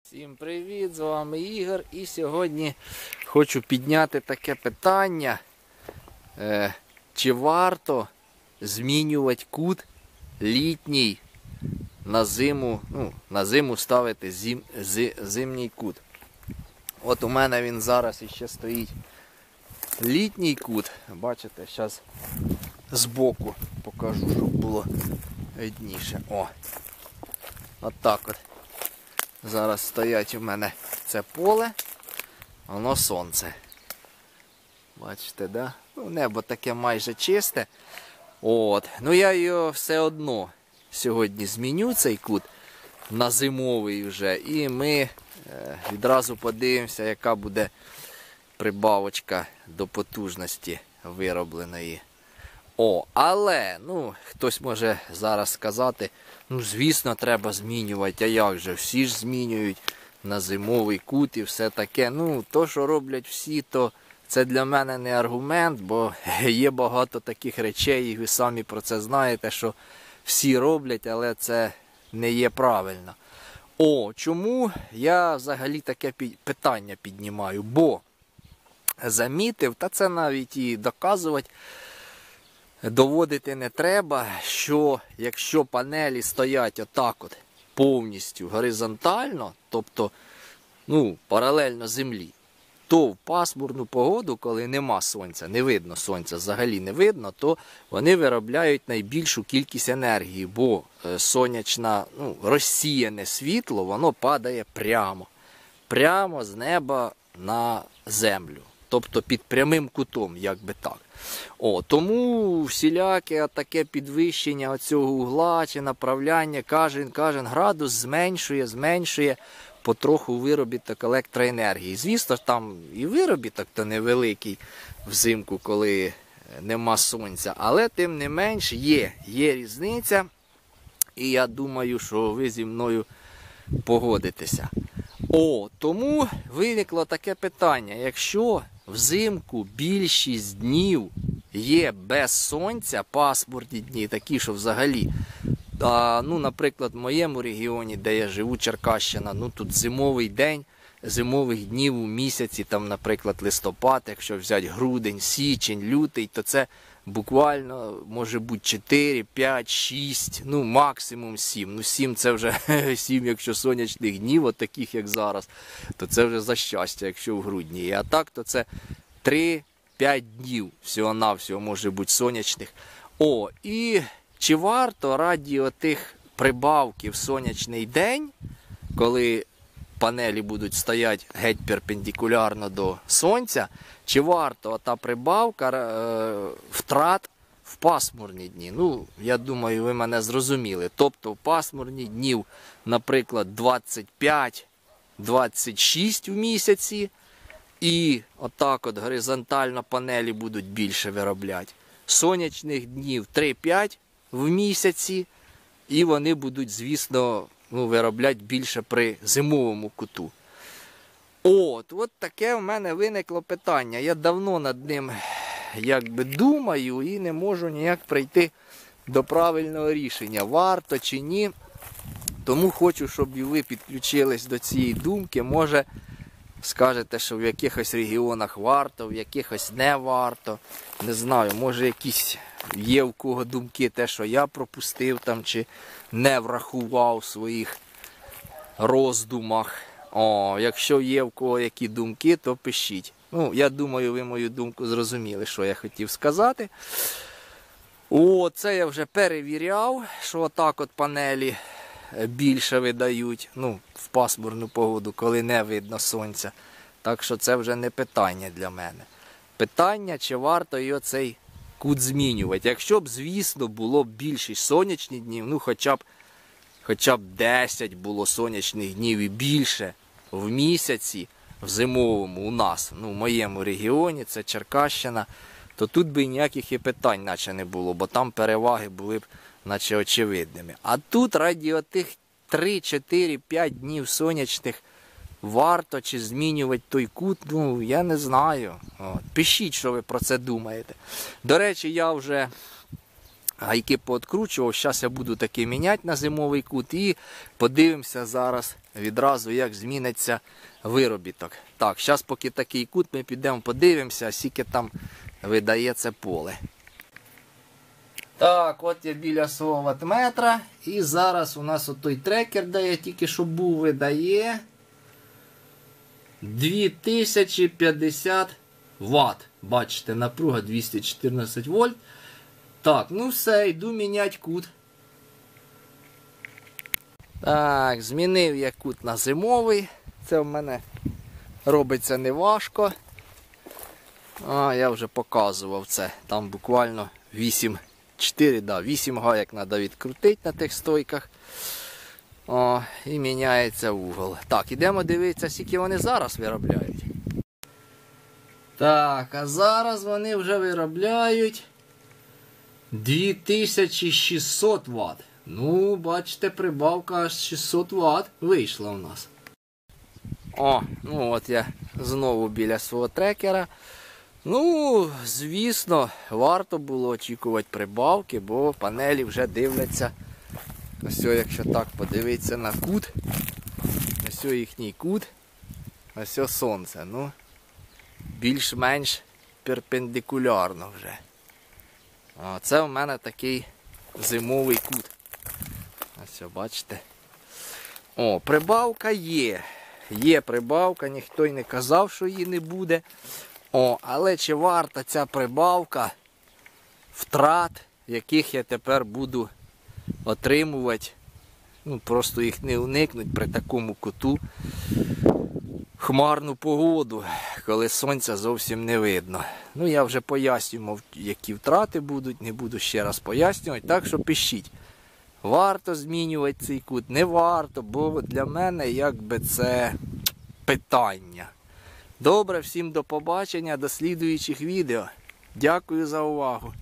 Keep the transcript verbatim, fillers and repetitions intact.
Всім привіт, з вами Ігор, і сьогодні хочу підняти таке питання, е, чи варто змінювати кут літній на зиму, ну, на зиму ставити зим, зи, зимній кут. От у мене він зараз іще стоїть літній кут, бачите, зараз збоку покажу, щоб було видніше. О, от так от. Зараз стоять у мене це поле, воно сонце. Бачите, да? Ну, небо таке майже чисте. От. Ну я його все одно сьогодні зміню, цей кут, на зимовий вже. І ми е, відразу подивимося, яка буде прибавочка до потужності виробленої. О, але, ну, хтось може зараз сказати, ну, звісно, треба змінювати, а як же, всі ж змінюють на зимовий кут і все таке. Ну, то, що роблять всі, то це для мене не аргумент, бо є багато таких речей, і ви самі про це знаєте, що всі роблять, але це не є правильно. О, чому я взагалі таке питання піднімаю? Бо замітив, та це навіть і доказувати, доводити не треба, що якщо панелі стоять отак от повністю горизонтально, тобто ну, паралельно землі, то в пасмурну погоду, коли нема сонця, не видно сонця, взагалі не видно, то вони виробляють найбільшу кількість енергії, бо сонячне, ну, розсіяне світло, воно падає прямо, прямо з неба на землю. Тобто під прямим кутом, як би так. О, тому всіляке таке підвищення цього угла чи направляння, кожен, кожен градус зменшує, зменшує потроху виробіток електроенергії. Звісно ж, там і виробіток то невеликий взимку, коли нема сонця, але тим не менш є, є різниця. І я думаю, що ви зі мною погодитеся. О, тому виникло таке питання, якщо взимку більшість днів є без сонця, пасмурні дні, такі, що взагалі, а, ну, наприклад, в моєму регіоні, де я живу, Черкащина, ну, тут зимовий день, зимових днів у місяці, там, наприклад, листопад, якщо взяти грудень, січень, лютий, то це буквально може бути чотири, п'ять, шість, ну максимум сім. Ну сім це вже сім, якщо сонячних днів, от таких як зараз, то це вже за щастя, якщо в грудні. А так, то це три-п'ять днів всього-навсього може бути сонячних. О, і чи варто раді отих прибавків сонячний день, коли панелі будуть стояти геть перпендикулярно до сонця, чи варто та прибавка е, втрат в пасмурні дні? Ну, я думаю, ви мене зрозуміли. Тобто в пасмурні днів, наприклад, двадцять п'ять - двадцять шість в місяці, і отак от горизонтально панелі будуть більше виробляти. Сонячних днів три-п'ять в місяці, і вони будуть, звісно, ну, виробляти більше при зимовому куту. От, от таке в мене виникло питання. Я давно над ним якби думаю і не можу ніяк прийти до правильного рішення, варто чи ні. Тому хочу, щоб і ви підключились до цієї думки. Може, скажете, що в якихось регіонах варто, в якихось не варто. Не знаю, може якісь є в кого думки, те, що я пропустив там, чи не врахував в своїх роздумах. О, якщо є в кого які думки, то пишіть. Ну, я думаю, ви мою думку зрозуміли, що я хотів сказати. О, це я вже перевіряв, що отак от панелі більше видають, ну, в пасмурну погоду, коли не видно сонця. Так що це вже не питання для мене. Питання, чи варто його цей кут змінювати. Якщо б, звісно, було б більшість сонячних днів, ну, хоча б Хоча б десять було сонячних днів і більше в місяці, в зимовому у нас, ну в моєму регіоні, це Черкащина, то тут би ніяких і питань наче не було, бо там переваги були б наче очевидними. А тут раді отих три, чотири, п'ять днів сонячних варто чи змінювати той кут, ну я не знаю. От. Пишіть, що ви про це думаєте. До речі, я вже гайки пооткручував. Зараз я буду таки міняти на зимовий кут і подивимося зараз відразу, як зміниться виробіток. Так, зараз поки такий кут ми підемо подивимося, скільки там видає це поле. Так, от я біля свого ваттметра. І зараз у нас отой трекер, де я тільки що був, видає дві тисячі п'ятдесят ватт. Бачите, напруга двісті чотирнадцять вольт. Так, ну все, йду міняти кут. Так, змінив я кут на зимовий. Це в мене робиться неважко. А, я вже показував це. Там буквально вісім, чотири, да, вісім гайок треба відкрутити на тих стойках. О, і міняється угол. Так, ідемо дивитися, скільки вони зараз виробляють. Так, а зараз вони вже виробляють дві тисячі шістсот ватт. Ну, бачите, прибавка аж шістсот ватт вийшла у нас. О, ну от я знову біля свого трекера. Ну, звісно, варто було очікувати прибавки, бо панелі вже дивляться. Ось, якщо так подивитися на кут. Ось їхній кут. Ось сонце. Ну, більш-менш перпендикулярно вже. А це у мене такий зимовий кут. Ось, бачите. О, прибавка є. Є прибавка, ніхто й не казав, що її не буде. О, але чи варта ця прибавка втрат, яких я тепер буду отримувати? Ну, просто їх не уникнуть при такому куту. Хмарну погоду, коли сонця зовсім не видно. Ну, я вже пояснював, які втрати будуть, не буду ще раз пояснювати, так що пишіть. Варто змінювати цей кут, не варто, бо для мене якби це питання. Добре, всім до побачення, до слідуючих відео. Дякую за увагу.